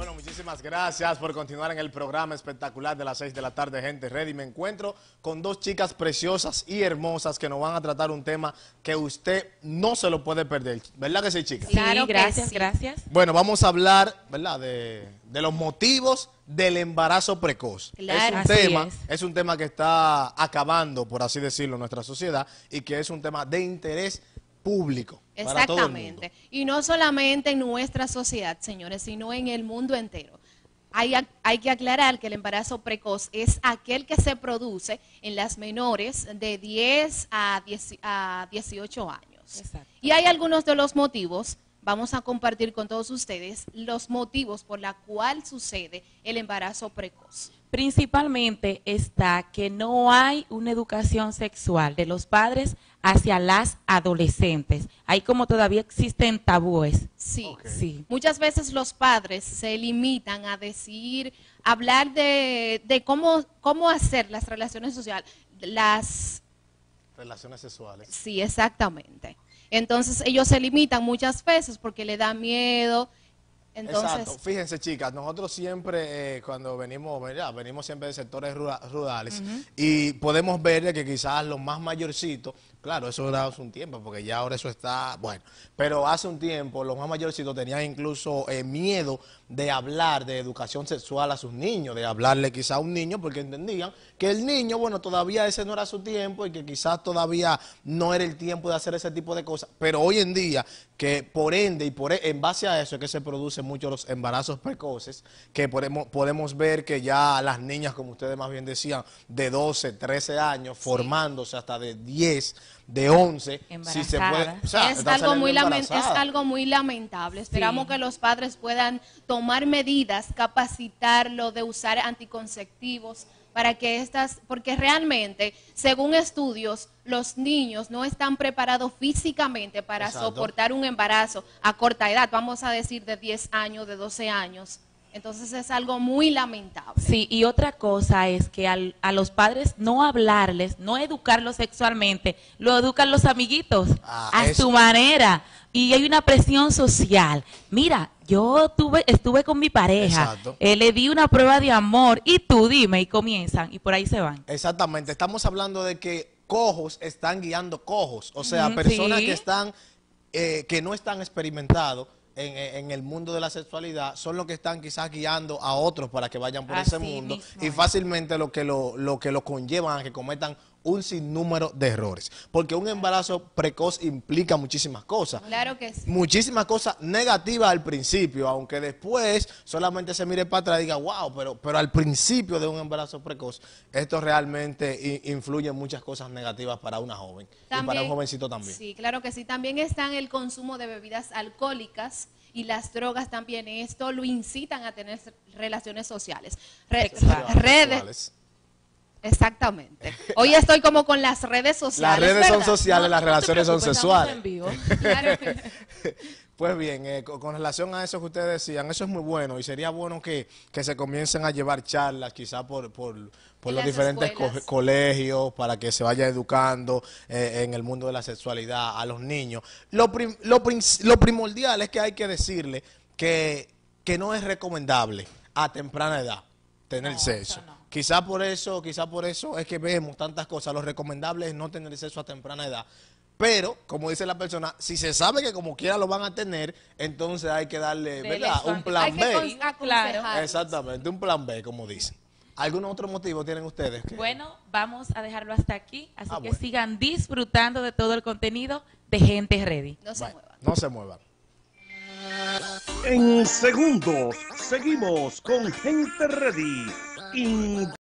Bueno, muchísimas gracias por continuar en el programa espectacular de las 6 de la tarde, Gente Ready. Me encuentro con dos chicas preciosas y hermosas que nos van a tratar un tema que usted no se lo puede perder. ¿Verdad que sí, chicas? Sí, claro, gracias, sí. Gracias. Bueno, vamos a hablar, ¿verdad?, de los motivos del embarazo precoz. Claro, es un tema que está acabando, por así decirlo, en nuestra sociedad y que es un tema de interés público. Exactamente. Y no solamente en nuestra sociedad, señores, sino en el mundo entero. Hay que aclarar que el embarazo precoz es aquel que se produce en las menores de 10 a 18 años. Exacto. Y hay algunos de los motivos, vamos a compartir con todos ustedes, los motivos por los cuales sucede el embarazo precoz. Principalmente está que no hay una educación sexual de los padres hacia las adolescentes. Hay como todavía existen tabúes. Sí, Okay. sí. Muchas veces los padres se limitan a decir, hablar de cómo hacer las relaciones sociales, Relaciones sexuales. Sí, exactamente. Entonces ellos se limitan muchas veces porque le da miedo. Entonces, exacto. Fíjense, chicas, nosotros siempre, cuando venimos, ¿verdad?, venimos siempre de sectores rurales y podemos ver de que quizás los más mayorcitos, claro, eso era hace un tiempo, porque ya ahora eso está, bueno, pero hace un tiempo los más mayorcitos tenían incluso miedo de hablar de educación sexual a sus niños, de hablarle quizás a un niño, porque entendían que el niño, bueno, todavía ese no era su tiempo y que quizás todavía no era el tiempo de hacer ese tipo de cosas, pero hoy en día, que por ende y en base a eso es que se producen muchos los embarazos precoces, que podemos ver que ya las niñas, como ustedes más bien decían, de 12, 13 años, sí, formándose hasta de 10, de 11, si se puede, o sea, es algo muy lamentable. Esperamos que los padres puedan tomar medidas, capacitarlo de usar anticonceptivos, para que porque realmente, según estudios, los niños no están preparados físicamente para soportar un embarazo a corta edad, vamos a decir de 10 años, de 12 años. Entonces es algo muy lamentable. Sí, y otra cosa es que a los padres no hablarles, no educarlos sexualmente, lo educan los amiguitos a su manera. Y hay una presión social. Mira, yo estuve con mi pareja, le di una prueba de amor y tú dime, y comienzan, y por ahí se van. Exactamente, estamos hablando de que cojos están guiando cojos, o sea, personas sí, que están, que no están experimentados en el mundo de la sexualidad, son los que están quizás guiando a otros para que vayan por ese mundo mismo, y fácilmente lo que lo conllevan a que cometan un sinnúmero de errores, porque un embarazo precoz implica muchísimas cosas. Claro que sí. Muchísimas cosas negativas al principio, aunque después solamente se mire para atrás y diga, wow, pero al principio de un embarazo precoz, esto realmente influye en muchas cosas negativas para una joven también, y para un jovencito también. Sí, claro que sí. También está el consumo de bebidas alcohólicas y las drogas también. Esto lo incitan a tener relaciones sociales. Redes. Exactamente. Hoy estoy como con las redes sociales. Las redes son sociales, no, las relaciones son sexuales. En vivo. Claro que sí. Pues bien, con relación a eso que ustedes decían, eso es muy bueno y sería bueno que se comiencen a llevar charlas quizás por los diferentes colegios para que se vaya educando en el mundo de la sexualidad a los niños. Lo primordial es que hay que decirle que no es recomendable a temprana edad tener sexo. Quizá por eso es que vemos tantas cosas. Lo recomendable es no tener sexo a temprana edad. Pero, como dice la persona, si se sabe que como quiera lo van a tener, entonces hay que darle, ¿verdad?, un plan B. Claro. Exactamente, un plan B, como dicen. ¿Algún otro motivo tienen ustedes? Bueno, vamos a dejarlo hasta aquí, así que sigan disfrutando de todo el contenido de Gente Ready. No se muevan. No se muevan. En segundos, seguimos con Gente Ready.